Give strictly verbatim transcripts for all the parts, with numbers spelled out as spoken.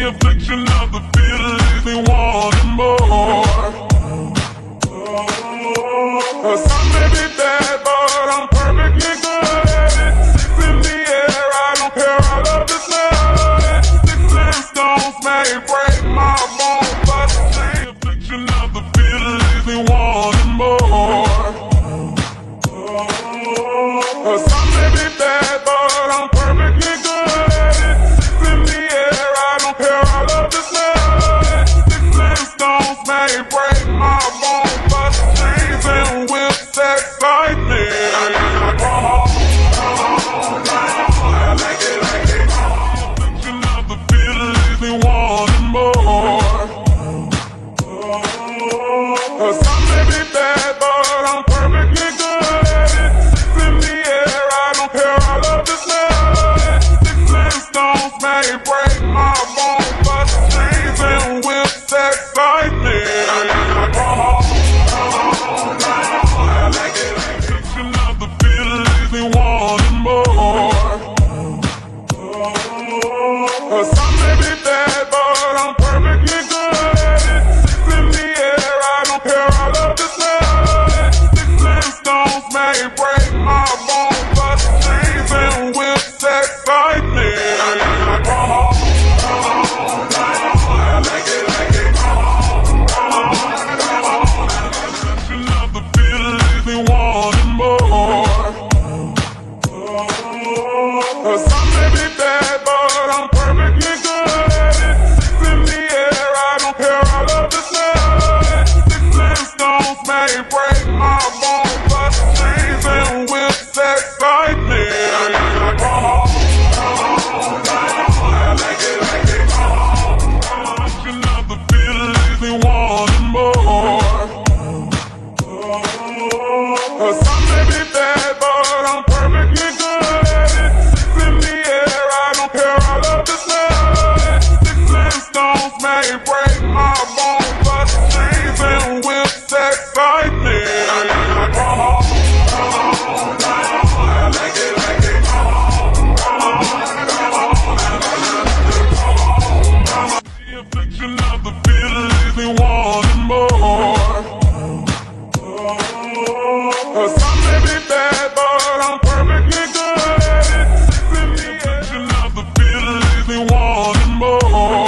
The affliction of the feeling leaves me wanting more. Cause I may be bad, but I'm perfectly good at it. Six in the air, I don't care, I love to smell it. Sticks and stones may break my bones, but the affliction of the feeling leaves me wanting more. Cause I may be bad, but I'm perfectly good at it. Six in the air, I don't care, I love to smell it. Sticks and stones may break my bones, but chains and whips excite me. I like it, like it. The affliction of the feeling leaves me wanting more. Cause I may be bad, but I'm perfectly good at it. Six in the air, I don't care, I love to smell it. Sticks and stones may break my bones, but chains and whips excite me. I like it, like it. The affliction of the feeling leaves me wanting more. Cause I may be bad, but I'm perfectly good at it. Six in the air, I don't care, I love to smell it. Sticks and stones may break my bones, but chains and whips excite me. I like it, like it. The affliction of the feeling leaves me wanting more. Cause I may be bad, but I'm perfectly good at it. Six in the air, I don't care, I love to smell it. Sticks and stones may break my bones, but chains and whips excite me. I like it, like it. The affliction of the feeling leaves me wanting more. Cause I may be bad, but I'm perfectly good at it. Six in the air, I don't care, I love to smell it. Sticks and stones may break my bones, but chains and whips excite me. I like it, like it. The affliction of the feeling leaves me wanting more. Cause I may be bad, but I'm perfectly good at it. Six in the affliction of the feeling leaves me wanting more.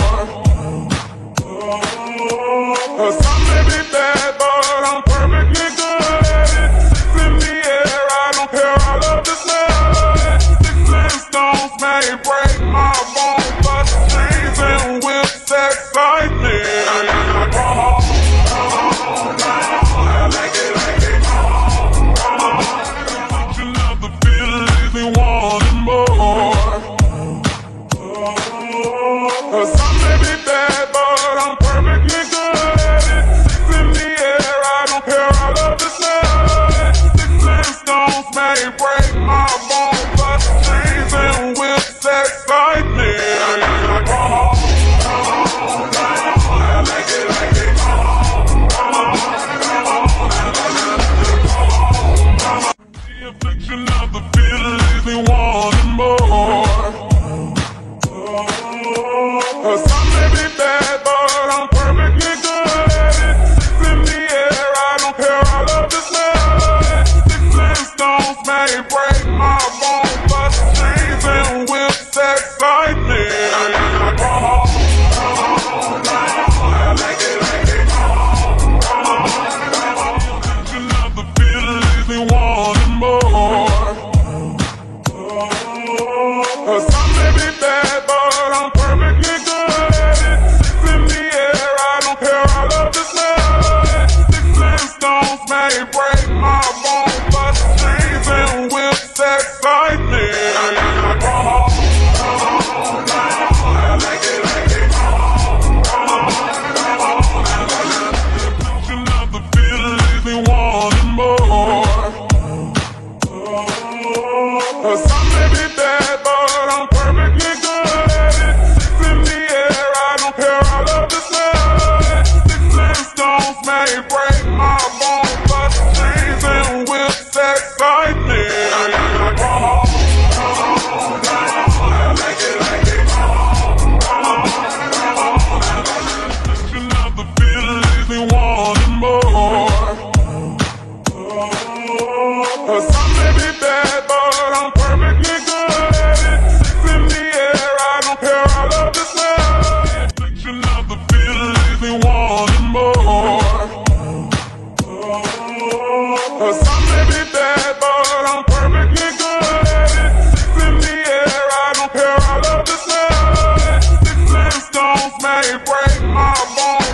Cause I may be bad, but I'm perfectly good at it. Six in the air, I don't care, I love to smell it. Sticks and stones may break my bones, but chains and whips excite me. I like it, like it. The affliction of the feeling leaves me wanting more. Cause I may be bad, but I'm perfectly good at it. Six in the air, I don't care, I love to smell it. Sticks and stones may break my bones, but chains and whips excite me. I like it, like it. The affliction of the feeling leaves me wanting more. Cause I may be bad, but I'm perfectly good at it. Six in the air, I don't care, I love to smell it. Sticks and stones may break my bones, but chains and whips excite me. I like it, like it. The affliction of the feeling leaves me wanting more. Cause I may be bad, but I'm perfectly good at it. Cause I may be bad, but I'm perfectly good at it. Six in the air, I don't care, I love the smell of it. Six Flintstones may break my bones.